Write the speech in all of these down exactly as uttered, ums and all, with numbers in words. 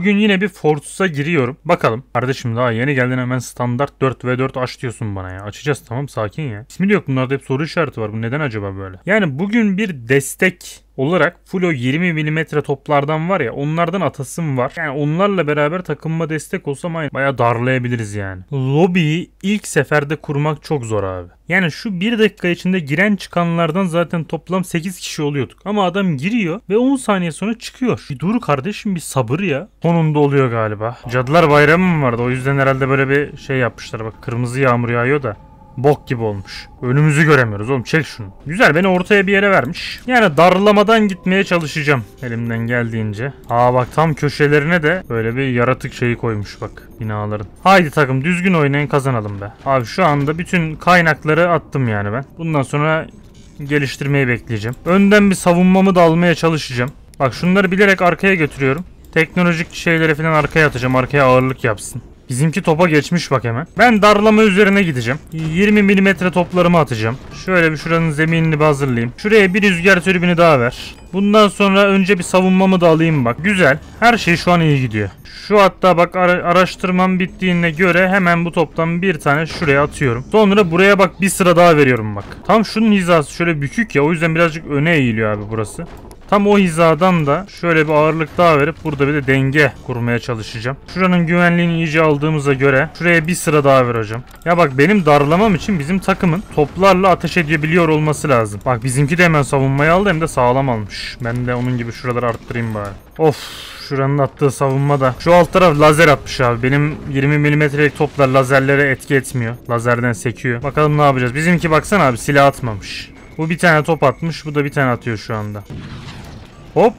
Bugün yine bir Fortress'a giriyorum. Bakalım. Kardeşim daha yeni geldin hemen standart dört ve dört aç diyorsun bana ya. Açacağız tamam sakin ya. İsmi yok, bunlarda hep soru işareti var. Bu neden acaba böyle? Yani bugün bir destek olarak full o yirmi milimetre toplardan var ya, onlardan atasım var. Yani onlarla beraber takımıma destek olsam aynı bayağı darlayabiliriz yani. Lobiyi ilk seferde kurmak çok zor abi. Yani şu bir dakika içinde giren çıkanlardan zaten toplam sekiz kişi oluyorduk. Ama adam giriyor ve on saniye sonra çıkıyor. Bir dur kardeşim, bir sabır ya. Sonunda oluyor galiba. Cadılar Bayramı mı vardı? O yüzden herhalde böyle bir şey yapmışlar. Bak kırmızı yağmur yağıyor da. Bok gibi olmuş. Önümüzü göremiyoruz oğlum, çek şunu. Güzel, beni ortaya bir yere vermiş. Yani darlamadan gitmeye çalışacağım elimden geldiğince. Aa bak tam köşelerine de böyle bir yaratık şeyi koymuş bak binaların. Haydi takım düzgün oynayın, kazanalım be. Abi şu anda bütün kaynakları attım yani ben. Bundan sonra geliştirmeyi bekleyeceğim. Önden bir savunmamı da almaya çalışacağım. Bak şunları bilerek arkaya götürüyorum. Teknolojik şeyleri falan arkaya atacağım. Arkaya ağırlık yapsın. Bizimki topa geçmiş bak hemen. Ben darlama üzerine gideceğim. yirmi milimetre toplarımı atacağım. Şöyle bir şuranın zeminini bir hazırlayayım. Şuraya bir rüzgar türbini daha ver. Bundan sonra önce bir savunmamı da alayım bak. Güzel. Her şey şu an iyi gidiyor. Şu hatta bak ara araştırmam bittiğine göre hemen bu toptan bir tane şuraya atıyorum. Sonra buraya bak bir sıra daha veriyorum bak. Tam şunun hizası şöyle bükük ya, o yüzden birazcık öne eğiliyor abi burası. Tam o hizadan da şöyle bir ağırlık daha verip burada bir de denge kurmaya çalışacağım. Şuranın güvenliğini iyice aldığımıza göre şuraya bir sıra daha ver hocam. Ya bak benim darlamam için bizim takımın toplarla ateş edebiliyor olması lazım. Bak bizimki de hemen savunmayı aldı, hem de sağlam almış. Ben de onun gibi şuraları arttırayım bari. Of, şuranın attığı savunma da. Şu alt taraf lazer atmış abi. Benim yirmi milimetrelik toplar lazerlere etki etmiyor. Lazerden sekiyor. Bakalım ne yapacağız. Bizimki baksana abi silah atmamış. Bu bir tane top atmış. Bu da bir tane atıyor şu anda. Hop.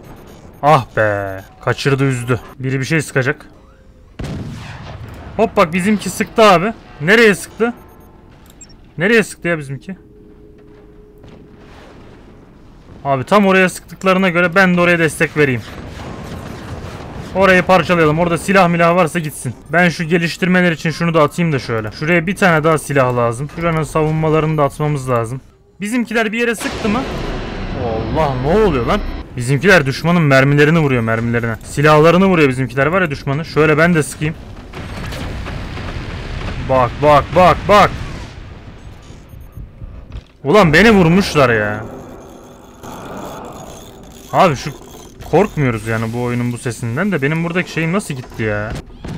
Ah be. Kaçırdı, üzdü. Biri bir şey sıkacak. Hop bak bizimki sıktı abi. Nereye sıktı? Nereye sıktı ya bizimki? Abi tam oraya sıktıklarına göre ben de oraya destek vereyim. Orayı parçalayalım. Orada silah milah varsa gitsin. Ben şu geliştirmeler için şunu da atayım da şöyle. Şuraya bir tane daha silah lazım. Şuranın savunmalarını da atmamız lazım. Bizimkiler bir yere sıktı mı? Allah, ne oluyor lan? Bizimkiler düşmanın mermilerini vuruyor, mermilerine. Silahlarını vuruyor bizimkiler var ya düşmanı. Şöyle ben de sıkayım. Bak bak bak bak. Ulan beni vurmuşlar ya. Abi şu korkmuyoruz yani bu oyunun bu sesinden de. Benim buradaki şeyim nasıl gitti ya?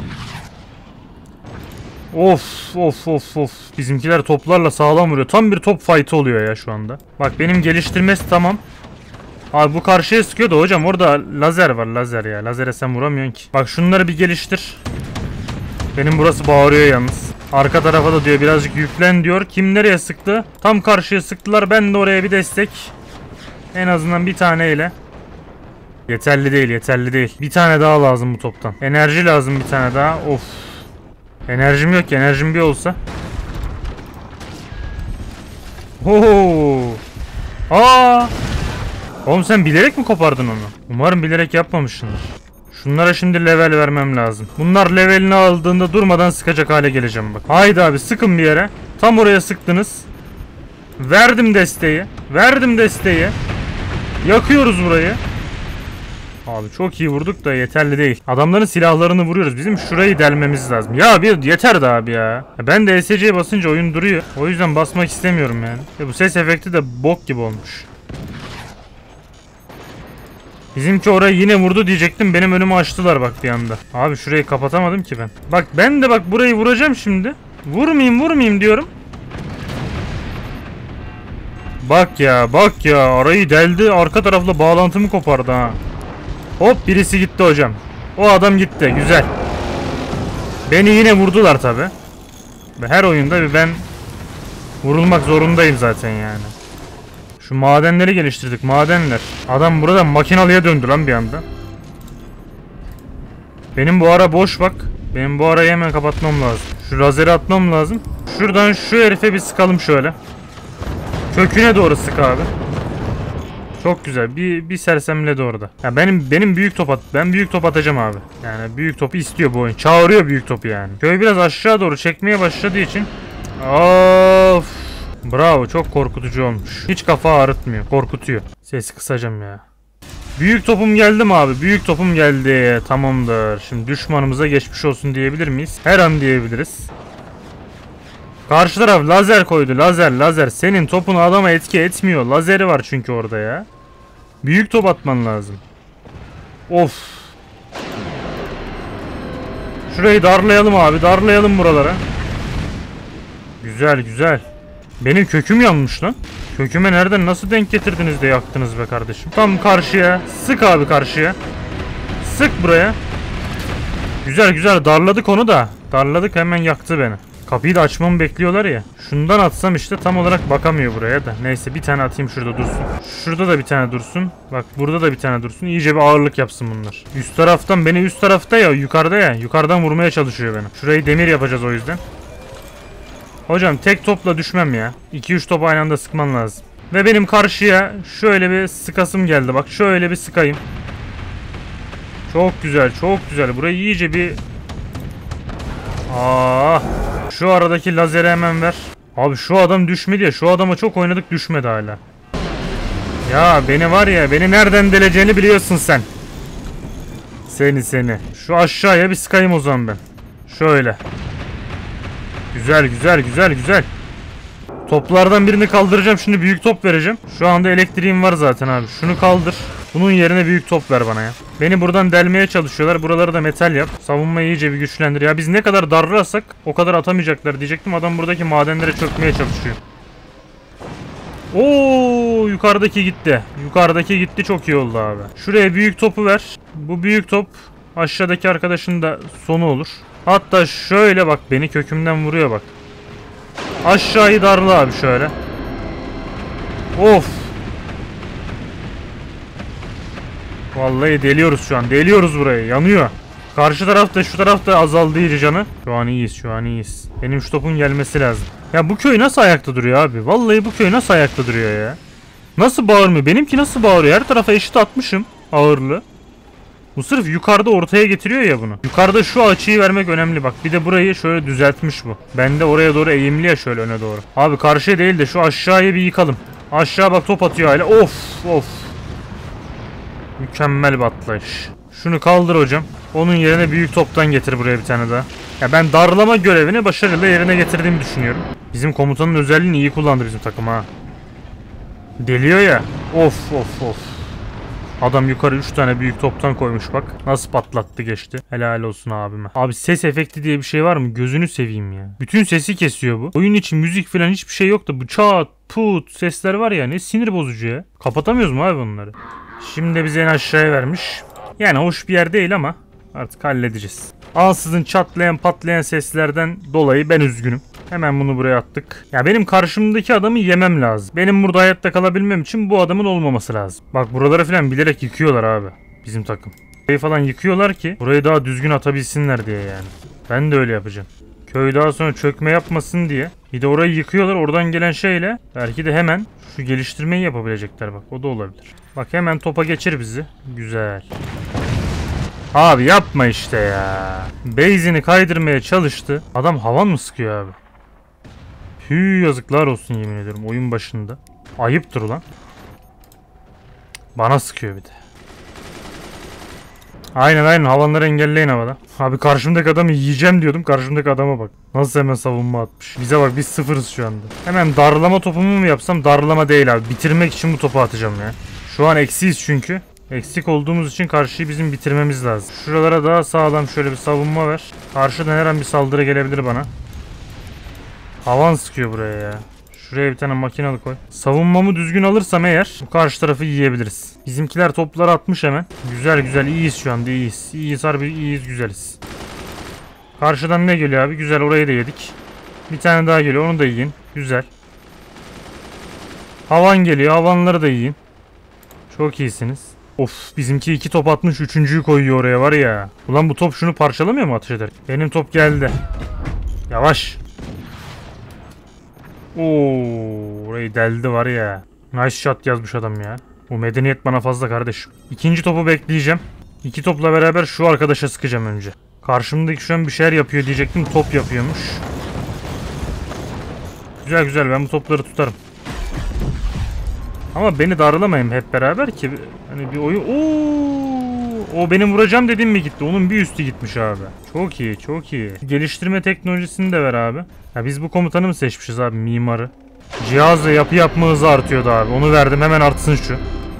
Of of of of. Bizimkiler toplarla sağlam vuruyor. Tam bir top fight'ı oluyor ya şu anda. Bak benim geliştirmesi tamam. Abi bu karşıya sıkıyor da hocam orada lazer var, lazer ya. Lazere sen vuramıyorsun ki. Bak şunları bir geliştir. Benim burası bağırıyor yalnız. Arka tarafa da diyor birazcık yüklen diyor. Kim nereye sıktı? Tam karşıya sıktılar. Ben de oraya bir destek. En azından bir taneyle. Yeterli değil, yeterli değil. Bir tane daha lazım bu toptan. Enerji lazım bir tane daha. Of. Enerjim yok ki, enerjim bir olsa. Oo. Aa! Oğlum sen bilerek mi kopardın onu? Umarım bilerek yapmamışsındır. Şunlara şimdi level vermem lazım. Bunlar levelini aldığında durmadan sıkacak hale geleceğim bak. Haydi abi sıkın bir yere. Tam oraya sıktınız. Verdim desteği. Verdim desteği. Yakıyoruz burayı. Abi çok iyi vurduk da yeterli değil. Adamların silahlarını vuruyoruz. Bizim şurayı delmemiz lazım. Ya bir yeter de abi ya. Ben de E S C'ye basınca oyun duruyor. O yüzden basmak istemiyorum yani. E bu ses efekti de bok gibi olmuş. Bizimki orayı yine vurdu diyecektim. Benim önümü açtılar bak bir anda. Abi şurayı kapatamadım ki ben. Bak ben de bak burayı vuracağım şimdi. Vurmayayım vurmayayım diyorum. Bak ya bak ya. Arayı deldi. Arka tarafla bağlantımı kopardı ha. Hop birisi gitti hocam. O adam gitti. Güzel. Beni yine vurdular tabi. Her oyunda bir ben vurulmak zorundayım zaten yani. Şu madenleri geliştirdik. Madenler. Adam burada makinalıya döndü lan bir anda. Benim bu ara boş bak. Benim bu arayı hemen kapatmam lazım. Şu lazeri atmam lazım. Şuradan şu herife bir sıkalım şöyle. Köküne doğru sık abi. Çok güzel. Bir bir sersemledi orada. Ya benim benim büyük top at. Ben büyük top atacağım abi. Yani büyük topu istiyor bu oyun. Çağırıyor büyük topu yani. Köy biraz aşağı doğru çekmeye başladığı için. Of. Bravo, çok korkutucu olmuş. Hiç kafa ağrıtmıyor. Korkutuyor. Sesi kısacağım ya. Büyük topum geldi mi abi? Büyük topum geldi. Tamamdır. Şimdi düşmanımıza geçmiş olsun diyebilir miyiz? Her an diyebiliriz. Karşı taraf lazer koydu. Lazer lazer. Senin topun adama etki etmiyor. Lazeri var çünkü orada ya. Büyük top atman lazım. Of. Şurayı darlayalım abi. Darlayalım buralara. Güzel güzel. Benim köküm yanmış lan. Köküme nereden nasıl denk getirdiniz de yaktınız be kardeşim. Tam karşıya. Sık abi karşıya. Sık buraya. Güzel güzel darladık onu da. Darladık hemen yaktı beni. Kapıyı da açmamı bekliyorlar ya. Şundan atsam işte tam olarak bakamıyor buraya da. Neyse bir tane atayım şurada dursun. Şurada da bir tane dursun. Bak burada da bir tane dursun. İyice bir ağırlık yapsın bunlar. Üst taraftan beni üst tarafta ya yukarıda ya. Yukarıdan vurmaya çalışıyor beni. Şurayı demir yapacağız o yüzden. Hocam tek topla düşmem ya. iki üç top aynı anda sıkman lazım. Ve benim karşıya şöyle bir sıkasım geldi. Bak şöyle bir sıkayım. Çok güzel çok güzel. Burayı iyice bir... Aa, şu aradaki lazeri hemen ver. Abi şu adam düşmedi ya. Şu adama çok oynadık düşmedi hala. Ya beni var ya beni nereden deleceğini biliyorsun sen. Seni seni. Şu aşağıya bir sıkayım o zaman ben. Şöyle. Güzel güzel güzel güzel. Toplardan birini kaldıracağım. Şimdi büyük top vereceğim. Şu anda elektriğim var zaten abi. Şunu kaldır. Bunun yerine büyük top ver bana ya. Beni buradan delmeye çalışıyorlar. Buraları da metal yap. Savunmayı iyice bir güçlendir. Ya biz ne kadar darlarsak o kadar atamayacaklar diyecektim. Adam buradaki madenlere çökmeye çalışıyor. Oo, yukarıdaki gitti. Yukarıdaki gitti, çok iyi oldu abi. Şuraya büyük topu ver. Bu büyük top aşağıdaki arkadaşın da sonu olur. Hatta şöyle bak, beni kökümden vuruyor bak. Aşağıyı darla abi şöyle. Of. Vallahi deliyoruz şu an. Deliyoruz burayı. Yanıyor. Karşı tarafta şu tarafta azaldı iyice canı. Şu an iyiyiz, şu an iyiyiz. Benim şu topun gelmesi lazım. Ya bu köy nasıl ayakta duruyor abi? Vallahi bu köy nasıl ayakta duruyor ya? Nasıl bağırmıyor? Benimki nasıl bağırıyor? Her tarafa eşit atmışım ağırlığı. Bu sırf yukarıda ortaya getiriyor ya bunu. Yukarıda şu açıyı vermek önemli bak. Bir de burayı şöyle düzeltmiş bu. Ben de oraya doğru eğimli ya, şöyle öne doğru. Abi karşıya değil de şu aşağıyı bir yıkalım. Aşağı bak, top atıyor hala. Of of. Mükemmel bir atlayış. Şunu kaldır hocam. Onun yerine büyük toptan getir buraya bir tane daha. Ya ben darlama görevini başarıyla yerine getirdiğimi düşünüyorum. Bizim komutanın özelliğini iyi kullandı bizim takım ha. Deliyor ya. Of of of. Adam yukarı üç tane büyük toptan koymuş bak. Nasıl patlattı geçti. Helal olsun abime. Abi ses efekti diye bir şey var mı? Gözünü seveyim ya. Bütün sesi kesiyor bu. Oyun için müzik falan hiçbir şey yok da bu çat put sesler var ya, ne sinir bozucu ya. Kapatamıyoruz mu abi bunları? Şimdi bize en aşağıya vermiş. Yani hoş bir yer değil ama artık halledeceğiz. Ansızın çatlayan patlayan seslerden dolayı ben üzgünüm. Hemen bunu buraya attık. Ya benim karşımdaki adamı yemem lazım. Benim burada hayatta kalabilmem için bu adamın olmaması lazım. Bak buraları falan bilerek yıkıyorlar abi. Bizim takım. Burayı falan yıkıyorlar ki burayı daha düzgün atabilsinler diye yani. Ben de öyle yapacağım. Köy daha sonra çökme yapmasın diye. Bir de orayı yıkıyorlar, oradan gelen şeyle belki de hemen şu geliştirmeyi yapabilecekler bak. O da olabilir. Bak hemen topa geçir bizi. Güzel. Abi yapma işte ya. Base'ini kaydırmaya çalıştı. Adam havan mı sıkıyor abi? Hü, yazıklar olsun yemin ediyorum oyun başında. Ayıptır ulan. Bana sıkıyor bir de. Aynen aynen, havanları engelleyin havada. Abi karşımdaki adamı yiyeceğim diyordum. Karşımdaki adama bak. Nasıl hemen savunma atmış. Bize bak, biz sıfırız şu anda. Hemen darlama topumu mu yapsam? Darlama değil abi. Bitirmek için bu topu atacağım ya. Şu an eksiyiz çünkü. Eksik olduğumuz için karşıyı bizim bitirmemiz lazım. Şuralara daha sağlam şöyle bir savunma ver. Karşıdan her an bir saldırı gelebilir bana. Havan sıkıyor buraya ya. Şuraya bir tane makinalı koy. Savunmamı düzgün alırsam eğer bu karşı tarafı yiyebiliriz. Bizimkiler topları atmış hemen. Güzel güzel, iyiyiz şu anda, iyiyiz. İyiyiz harbi, iyiyiz, güzeliz. Karşıdan ne geliyor abi? Güzel, orayı da yedik. Bir tane daha geliyor, onu da yiyin. Güzel. Havan geliyor, havanları da yiyin. Çok iyisiniz. Of, bizimki iki top atmış, üçüncüyü koyuyor oraya var ya. Ulan bu top şunu parçalamıyor mu ateş eder? Benim top geldi. Yavaş. Oo, orayı deldi var ya. Nice shot yazmış adam ya. Bu medeniyet bana fazla kardeşim. İkinci topu bekleyeceğim. İki topla beraber şu arkadaşa sıkacağım önce. Karşımdaki şu an bir şeyler yapıyor diyecektim. Top yapıyormuş. Güzel güzel, ben bu topları tutarım. Ama beni darlamayın hep beraber ki hani bir oyun. Oo! O benim vuracağım dediğim mi gitti? Onun bir üstü gitmiş abi. Çok iyi, çok iyi. Geliştirme teknolojisini de ver abi. Ya biz bu komutanı mı seçmişiz abi, mimarı? Cihazla yapı yapma hızı artıyordu abi. Onu verdim, hemen artsın şu.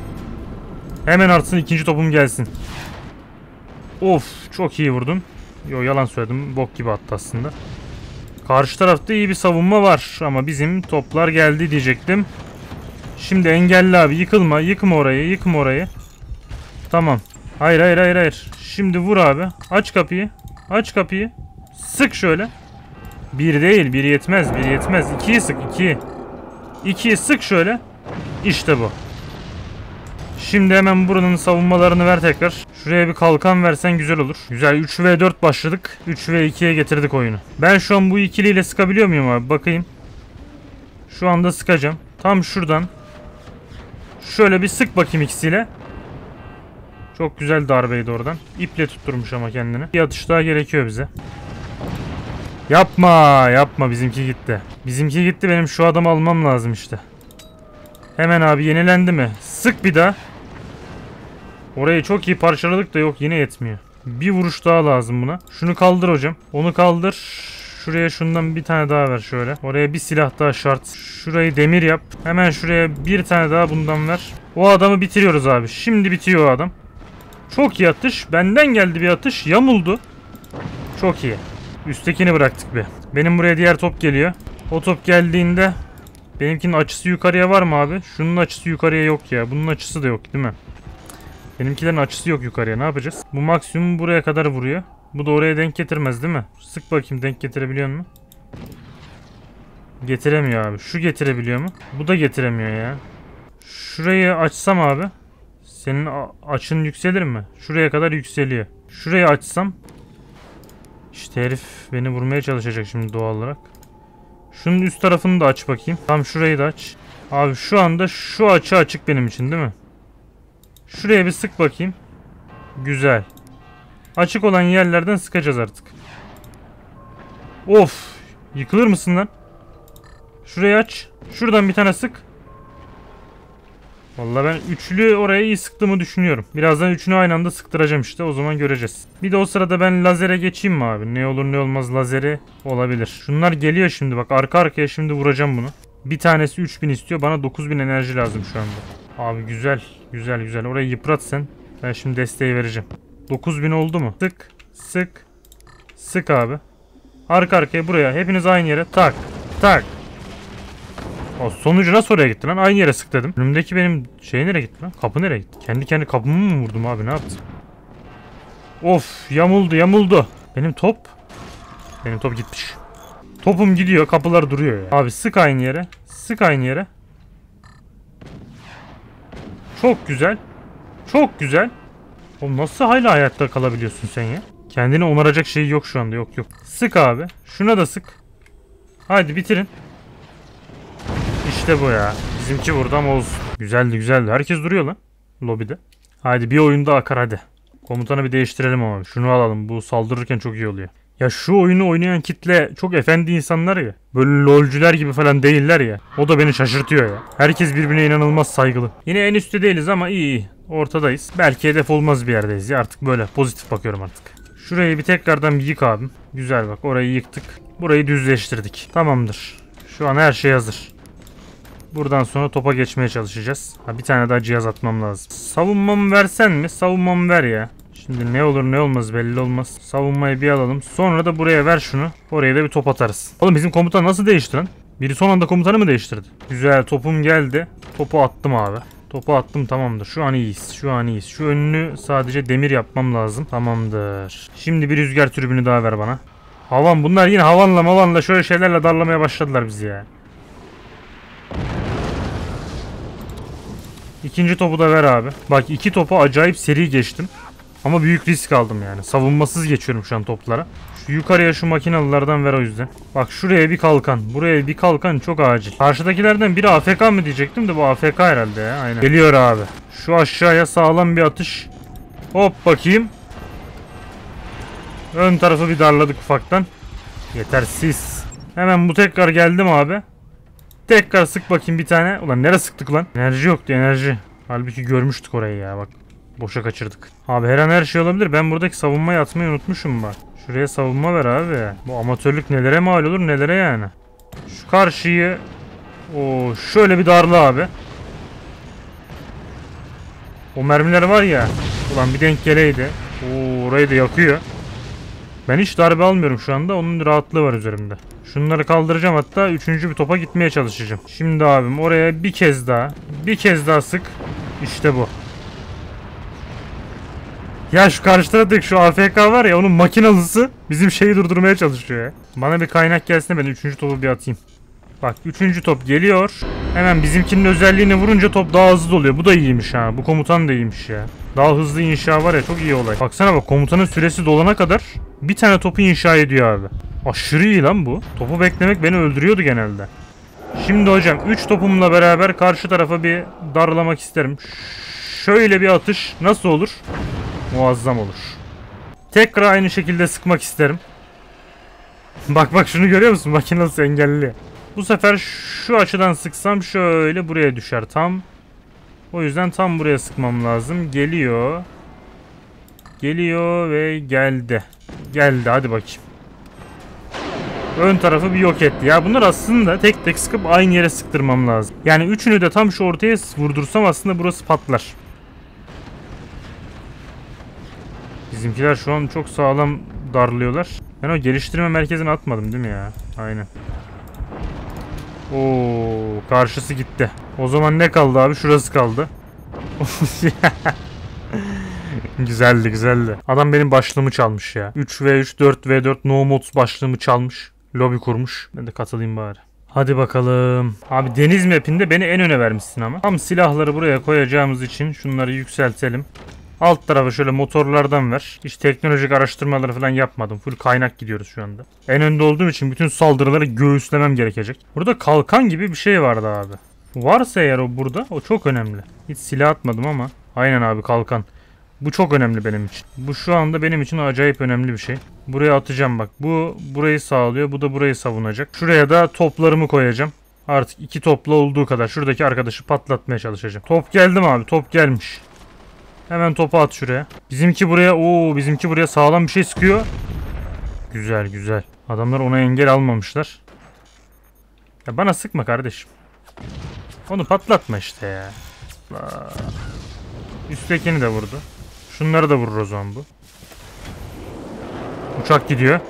Hemen artsın, ikinci topum gelsin. Of, çok iyi vurdun. Yo, yalan söyledim. Bok gibi attı aslında. Karşı tarafta iyi bir savunma var ama bizim toplar geldi diyecektim. Şimdi engelli abi, yıkılma, yıkma orayı, yıkma orayı. Tamam. Hayır hayır hayır hayır. Şimdi vur abi. Aç kapıyı. Aç kapıyı. Sık şöyle. Bir değil, bir yetmez, bir yetmez. İkiyi sık, ikiyi. İkiyi sık şöyle. İşte bu. Şimdi hemen buranın savunmalarını ver tekrar. Şuraya bir kalkan versen güzel olur. Güzel, üç ve dört başladık. üç ve ikiye getirdik oyunu. Ben şu an bu ikiliyle sıkabiliyor muyum abi? Bakayım. Şu anda sıkacağım. Tam şuradan. Şöyle bir sık bakayım ikisiyle. Çok güzel darbeydi oradan. İple tutturmuş ama kendini. Bir atış daha gerekiyor bize. Yapma, yapma, bizimki gitti. Bizimki gitti, benim şu adamı almam lazım işte. Hemen abi, yenilendi mi? Sık bir daha. Orayı çok iyi parçaladık da yok, yine yetmiyor. Bir vuruş daha lazım buna. Şunu kaldır hocam. Onu kaldır. Şuraya şundan bir tane daha ver şöyle. Oraya bir silah daha şart. Şurayı demir yap. Hemen şuraya bir tane daha bundan ver. O adamı bitiriyoruz abi. Şimdi bitiyor o adam. Çok iyi atış. Benden geldi bir atış. Yamuldu. Çok iyi. Üsttekini bıraktık bir. Benim buraya diğer top geliyor. O top geldiğinde benimkinin açısı yukarıya var mı abi? Şunun açısı yukarıya yok ya. Bunun açısı da yok değil mi? Benimkilerin açısı yok yukarıya. Ne yapacağız? Bu maksimum buraya kadar vuruyor. Bu da oraya denk getirmez değil mi? Sık bakayım, denk getirebiliyor mu? Getiremiyor abi. Şu getirebiliyor mu? Bu da getiremiyor ya. Şurayı açsam abi. Senin açın yükselir mi? Şuraya kadar yükseliyor. Şurayı açsam. İşte herif beni vurmaya çalışacak şimdi doğal olarak. Şunun üst tarafını da aç bakayım. Tam şurayı da aç. Abi şu anda şu açı açık benim için değil mi? Şuraya bir sık bakayım. Güzel. Açık olan yerlerden sıkacağız artık. Of. Yıkılır mısın lan? Şurayı aç. Şuradan bir tane sık. Vallahi ben üçlü oraya iyi sıktığımı düşünüyorum. Birazdan üçünü aynı anda sıktıracağım işte. O zaman göreceğiz. Bir de o sırada ben lazere geçeyim mi abi? Ne olur ne olmaz lazeri olabilir. Şunlar geliyor şimdi bak. Arka arkaya şimdi vuracağım bunu. Bir tanesi üç bin istiyor. Bana dokuz bin enerji lazım şu anda. Abi güzel. Güzel güzel. Orayı yıprat sen. Ben şimdi desteği vereceğim. dokuz bin oldu mu? Sık. Sık. Sık abi. Arka arkaya buraya. Hepiniz aynı yere. Tak. Tak. O sonucu nasıl oraya gitti lan? Aynı yere sık dedim. Önümdeki benim şey nereye gitti lan? Kapı nereye gitti? Kendi kendi kapımı mı vurdum abi? Ne yaptım? Of, yamuldu yamuldu. Benim top. Benim top gitmiş. Topum gidiyor, kapılar duruyor ya. Abi sık aynı yere. Sık aynı yere. Çok güzel. Çok güzel. Oğlum nasıl hala hayatta kalabiliyorsun sen ya? Kendini onaracak şey yok şu anda. Yok yok. Sık abi. Şuna da sık. Hadi bitirin. İşte bu ya. Bizimki burada ama olsun. Güzeldi güzeldi. Herkes duruyor lan. Lobide. Hadi bir oyunda akar hadi. Komutanı bir değiştirelim ama. Şunu alalım. Bu saldırırken çok iyi oluyor. Ya şu oyunu oynayan kitle çok efendi insanlar ya. Böyle lolcüler gibi falan değiller ya. O da beni şaşırtıyor ya. Herkes birbirine inanılmaz saygılı. Yine en üstte değiliz ama iyi iyi. Ortadayız. Belki hedef olmaz bir yerdeyiz ya. Artık böyle pozitif bakıyorum artık. Şurayı bir tekrardan bir yık abim. Güzel bak, orayı yıktık. Burayı düzleştirdik. Tamamdır. Şu an her şey hazır. Buradan sonra topa geçmeye çalışacağız. Ha, bir tane daha cihaz atmam lazım. Savunmamı versen mi? Savunmamı ver ya. Şimdi ne olur ne olmaz belli olmaz. Savunmayı bir alalım. Sonra da buraya ver şunu. Oraya da bir top atarız. Oğlum bizim komutan nasıl değişti lan? Biri son anda komutanı mı değiştirdi? Güzel, topum geldi. Topu attım abi. Topu attım, tamamdır. Şu an iyiyiz. Şu an iyiyiz. Şu önünü sadece demir yapmam lazım. Tamamdır. Şimdi bir rüzgar türbünü daha ver bana. Havan, bunlar yine havanla mavanla şöyle şeylerle darlamaya başladılar bizi ya. İkinci topu da ver abi. Bak iki topu acayip seri geçtim. Ama büyük risk aldım yani. Savunmasız geçiyorum şu an toplara. Şu yukarıya şu makinalılardan ver o yüzden. Bak şuraya bir kalkan. Buraya bir kalkan çok acil. Karşıdakilerden biri A F K mı diyecektim de bu A F K herhalde ya. Aynen. Geliyor abi. Şu aşağıya sağlam bir atış. Hop bakayım. Ön tarafı bir darladık ufaktan. Yetersiz. Hemen bu tekrar geldim abi. Tekrar sık bakayım bir tane. Ulan nereye sıktık lan? Enerji yoktu enerji. Halbuki görmüştük orayı ya bak. Boşa kaçırdık. Abi her an her şey olabilir. Ben buradaki savunmayı atmayı unutmuşum bak. Şuraya savunma ver abi. Bu amatörlük nelere mal olur nelere yani. Şu karşıyı o şöyle bir darla abi. O mermiler var ya. Ulan bir denk geleydi. Oo, orayı da yakıyor. Ben hiç darbe almıyorum şu anda. Onun rahatlığı var üzerimde. Şunları kaldıracağım hatta. Üçüncü bir topa gitmeye çalışacağım. Şimdi abim oraya bir kez daha. Bir kez daha sık. İşte bu. Ya şu karşı taraftaki şu A F K var ya onun makinalısı bizim şeyi durdurmaya çalışıyor ya. Bana bir kaynak gelsin ben üçüncü topu bir atayım. Bak üçüncü top geliyor. Hemen bizimkinin özelliğini vurunca top daha hızlı doluyor. Bu da iyiymiş ha. Bu komutan da iyiymiş ya. Daha hızlı inşa var ya çok iyi olay. Baksana bak komutanın süresi dolana kadar bir tane topu inşa ediyor abi. Aşırı iyi lan bu. Topu beklemek beni öldürüyordu genelde. Şimdi hocam üç topumla beraber karşı tarafa bir darlamak isterim. Şöyle bir atış nasıl olur? Muazzam olur. Tekrar aynı şekilde sıkmak isterim. Bak bak şunu görüyor musun? Makinası engelli. Bu sefer şu açıdan sıksam şöyle buraya düşer tam. O yüzden tam buraya sıkmam lazım. Geliyor. Geliyor ve geldi. Geldi hadi bakayım. Ön tarafı bir yok etti. Ya bunlar aslında tek tek sıkıp aynı yere sıktırmam lazım. Yani üçünü de tam şu ortaya vurdursam aslında burası patlar. Bizimkiler şu an çok sağlam darlıyorlar. Ben o geliştirme merkezine atmadım değil mi ya? Aynen. Oo, karşısı gitti. O zaman ne kaldı abi? Şurası kaldı. Güzeldi güzeldi. Adam benim başlığımı çalmış ya. üç ve üç, dört ve dört no mods başlığımı çalmış. Lobi kurmuş. Ben de katılayım bari. Hadi bakalım. Abi deniz map'inde beni en öne vermişsin ama. Tam silahları buraya koyacağımız için şunları yükseltelim. Alt tarafı şöyle motorlardan ver. Hiç teknolojik araştırmaları falan yapmadım. Full kaynak gidiyoruz şu anda. En önde olduğum için bütün saldırıları göğüslemem gerekecek. Burada kalkan gibi bir şey vardı abi. Varsa eğer o burada o çok önemli. Hiç silah atmadım ama. Aynen abi kalkan. Bu çok önemli benim için. Bu şu anda benim için acayip önemli bir şey. Buraya atacağım bak. Bu burayı sağlıyor. Bu da burayı savunacak. Şuraya da toplarımı koyacağım. Artık iki topla olduğu kadar. Şuradaki arkadaşı patlatmaya çalışacağım. Top geldi mi abi? Top gelmiş. Hemen topu at şuraya. Bizimki buraya. Oo, bizimki buraya sağlam bir şey sıkıyor. Güzel güzel. Adamlar ona engel almamışlar. Ya bana sıkma kardeşim. Onu patlatma işte ya. Üsttekini de vurdu. Şunları da vurur o zaman bu. Uçak gidiyor.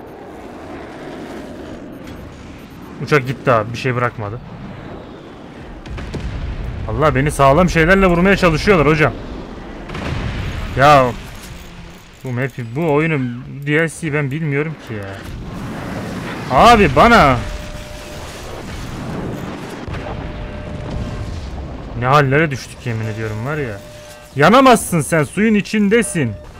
Uçak gitti abi. Bir şey bırakmadı. Allah beni sağlam şeylerle vurmaya çalışıyorlar hocam. Ya bu map, bu oyunun D L C ben bilmiyorum ki ya. Abi bana ne hallere düştük yemin ediyorum var ya. Yanamazsın sen, suyun içindesin.